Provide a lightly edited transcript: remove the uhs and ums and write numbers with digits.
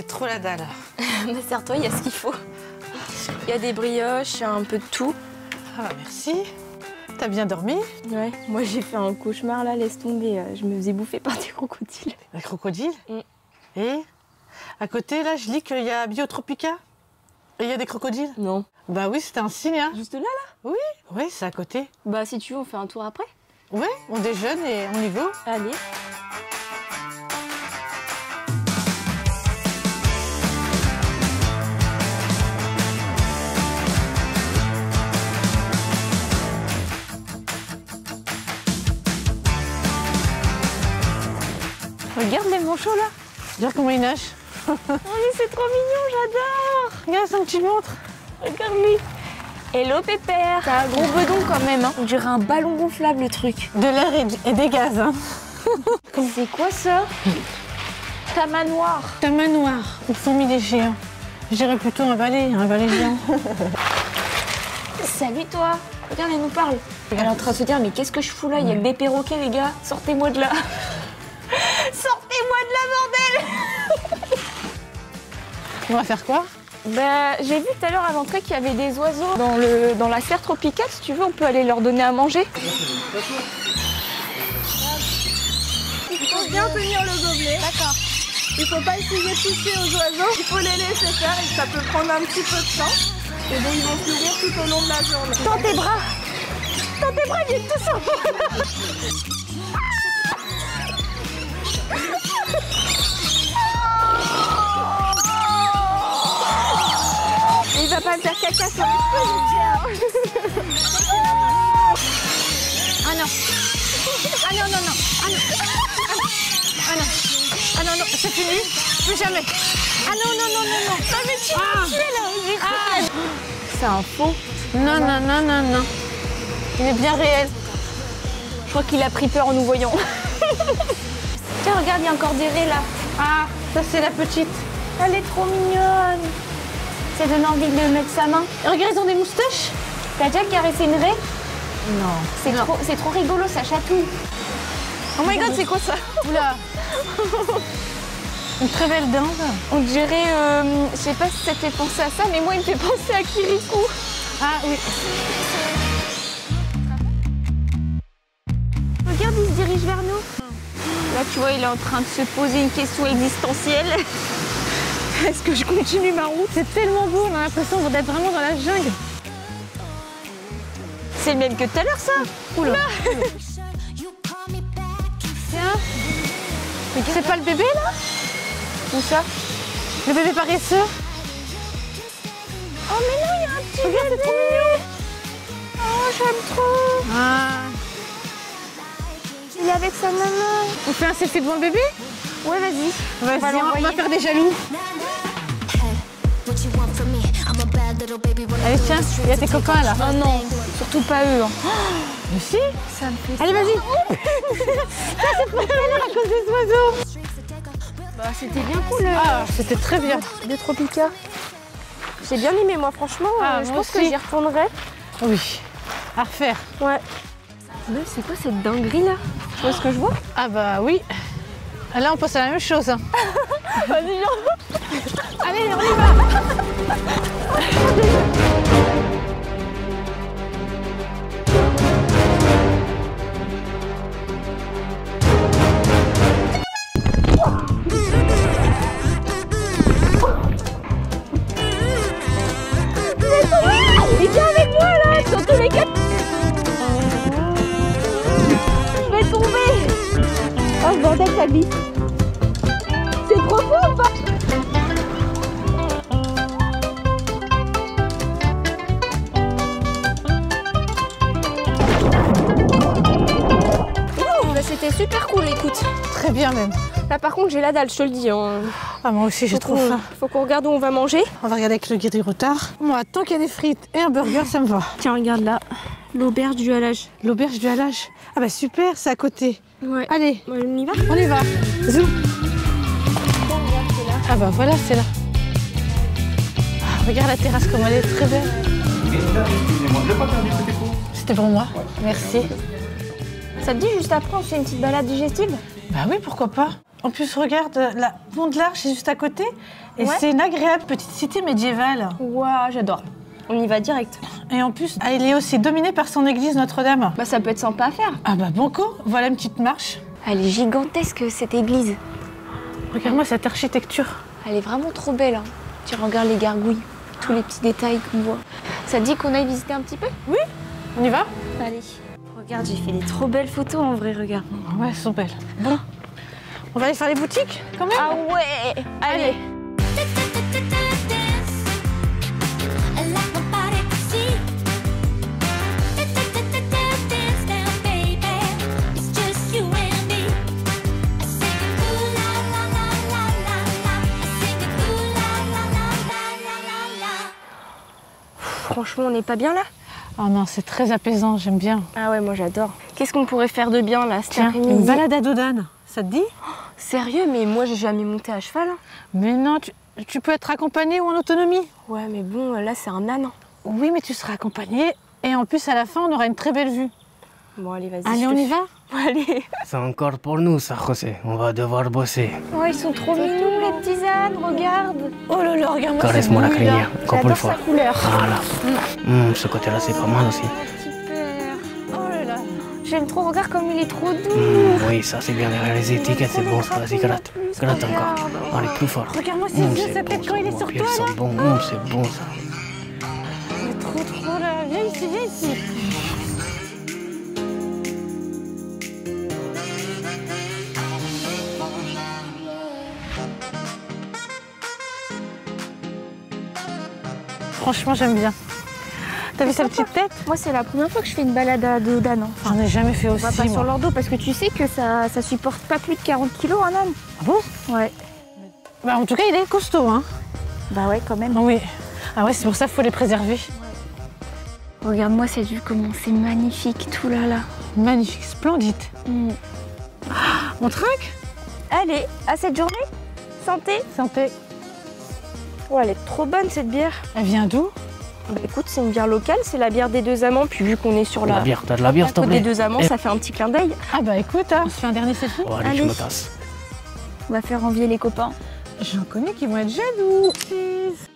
trop la dalle. Mais serre-toi, il y a ce qu'il faut. Il y a des brioches, il y a un peu de tout. Ah bah merci. T'as bien dormi? Ouais, moi j'ai fait un cauchemar là, laisse tomber. Je me faisais bouffer par des crocodiles. Des crocodiles? Et à côté, là, je lis qu'il y a Biotropica. Et il y a des crocodiles? Non. Bah oui, c'était un signe, hein. Juste là, Oui, oui, c'est à côté. Bah si tu veux, on fait un tour après. Ouais, on déjeune et on y va. Allez. Regarde les manchots là. Regarde comment il nage. Oh mais c'est trop mignon, j'adore. Regarde son petit ventre. Regarde-lui. Hello Pépère. T'as un gros bedon quand même, hein. On dirait un ballon gonflable le truc. De l'air et des gaz, hein. C'est quoi ça? Ta manoir. Un manoir où sont mis des géants. Je dirais plutôt un balai géant. Salut toi. Regarde, elle nous parle. Elle est en train de se dire, mais qu'est-ce que je fous là? Il y a que des perroquets les gars. Sortez-moi de là. Sortez-moi de là, bordel. On va faire quoi? Bah, j'ai vu tout à l'heure à l'entrée qu'il y avait des oiseaux dans la serre tropicale. Si tu veux, on peut aller leur donner à manger. Il faut bien tenir le gobelet. D'accord. Il faut pas essayer de toucher aux oiseaux. Il faut les laisser faire et ça peut prendre un petit peu de temps. Et donc ils vont se nourrir tout au long de la journée. Tends tes bras. Tends tes bras, viens tous ensemble. Il va pas me faire caca sur les cheveux. Ah non. Ah non, non, non. Ah non. Ah non. Ah non, non, c'est fini. Plus jamais. Ah non, non, non, non, non. Non mais tu m'as tué là. C'est un faux. Non, non, non, non, non. Il est bien réel. Je crois qu'il a pris peur en nous voyant. Tiens, regarde, il y a encore des raies là. Ah, ça c'est la petite. Elle est trop mignonne. Ça donne envie de mettre sa main. Et regarde, ils ont des moustaches. T'as déjà caressé une raie? Non. C'est trop rigolo, ça chatouille. Oh my god, c'est quoi ça? Oula. Une très belle dinde. On dirait, je sais pas si ça te fait penser à ça, mais moi il me fait penser à Kirikou. Ah oui. Regarde, il se dirige vers nous. Là, tu vois, il est en train de se poser une question existentielle. Est-ce que je continue ma route? C'est tellement beau, on a l'impression d'être vraiment dans la jungle. C'est le même que tout à l'heure, ça. Oula. Tiens. C'est pas le bébé là? Où ça? Le bébé paresseux? Oh mais non, il y a un petit Regarde, c'est trop mignon. Oh, j'aime trop. Ah. Il est avec sa maman. On fait un selfie devant le bébé? Ouais, vas-y. Vas-y, on va faire des jaloux. Allez, tiens, il y a tes copains là. Oh non, surtout pas eux. Hein. Mais si. Ça me fait Allez, vas-y. Ça, c'est pour tout à l'heure à cause des oiseaux. Bah, c'était bien cool. Ah, c'était très bien. De Tropica. J'ai bien aimé, moi, franchement. Ah, je moi pense que aussi. j'y retournerai. Oui. À refaire. Ouais. Mais c'est quoi cette dinguerie là? Tu vois ce que je vois? Ah bah oui. Là, on passe à la même chose. Hein. Vas-y, viens. Allez, on y va. Il vient avec moi là, sur tous les cas. Je vais tomber. Oh ce bordel, ça glisse. C'est trop fou ou pas? Bah, c'était super cool, écoute. Très bien même. Là par contre j'ai la dalle, je te le dis. Hein. Ah, moi aussi, j'ai trop faim. Faut qu'on regarde où on va manger. On va regarder avec le guide du retard. Moi, tant qu'il y a des frites et un burger, ça me va. Tiens, regarde là, l'auberge du halage. L'auberge du halage. Ah bah super, c'est à côté. Ouais. Allez, On y va? on y va. Zoom. Ah bah voilà, c'est là. Ah, regarde la terrasse comme elle est très belle. Excusez-moi, je n'ai pas perdu ce dépôt. C'était pour moi. Merci. Ça te dit juste après on fait une petite balade digestive? Bah oui, pourquoi pas. En plus, regarde, la Pont de l'Arche est juste à côté. Et Ouais. c'est une agréable petite cité médiévale. Waouh, j'adore. On y va direct. Et en plus, elle est aussi dominée par son église Notre-Dame. Bah ça peut être sympa à faire. Ah bah banco, voilà une petite marche. Elle est gigantesque cette église. Regarde-moi cette architecture. Elle est vraiment trop belle. Hein. Tu regardes les gargouilles, tous les petits détails qu'on voit. Ça te dit qu'on aille visiter un petit peu? On y va? Allez. Regarde, j'ai fait des trop belles photos en vrai, regarde. Ouais, elles sont belles. Bon, on va aller faire les boutiques quand même. Ah ouais. Allez. Franchement, on n'est pas bien là? Oh non, c'est très apaisant, j'aime bien. Ah ouais, moi j'adore. Qu'est-ce qu'on pourrait faire de bien là cet Tiens, après-midi? une balade à dos d'âne, ça te dit? Sérieux, mais moi j'ai jamais monté à cheval. Hein. Mais non, tu peux être accompagné ou en autonomie. Ouais, mais bon, là c'est un âne. Hein. Oui, mais tu seras accompagné. Et en plus, à la fin, on aura une très belle vue. Bon, allez, vas-y. Allez, on y va? Allez. C'est encore pour nous ça, José. On va devoir bosser. Oh, ils sont trop mignons les petits ânes, regarde. Oh là là, regarde-moi cette Caresse-moi la vue, là. crinière, encore plus J'adore fort. sa couleur. Voilà. Ce côté-là, c'est pas mal aussi. Super. Oh là là. J'aime trop, regarde comme il est trop doux. Oui, ça c'est bien. Derrière les étiquettes, c'est bon. Ça, vas-y, gratte. Gratte encore. Allez, plus fort. Regarde-moi ses yeux, sa tête quand il est sur toi, là. C'est bon, c'est bon ça. C'est trop là. Viens ici, viens ici. Franchement, j'aime bien. T'as vu sa petite tête? Moi, c'est la première fois que je fais une balade à dos d'âne. Hein. Enfin, J'en ai jamais fait on aussi, va pas sur moi. leur dos parce que tu sais que ça supporte pas plus de 40 kilos un âne. Ah bon? Ouais. Bah, en tout cas, il est costaud, hein. Bah ouais, quand même. Ah oui. Ah ouais, c'est pour ça qu'il faut les préserver. Regarde-moi cette vue, comment c'est magnifique, tout là, là. Magnifique, splendide. On trinque? Allez, à cette journée. Santé. Santé. Oh, elle est trop bonne cette bière. Elle vient d'où? Bah écoute, c'est une bière locale, c'est la bière des Deux Amants. Puis vu qu'on est sur La la bière, t'as de la bière, s'il te côte des plaît? Deux Amants, Eh. ça fait un petit clin d'œil. Ah bah écoute, hein, on se fait un dernier selfie. Oh, allez, je Allez. me casse. On va faire envier les copains. J'en connais qui vont être jaloux. Cheese.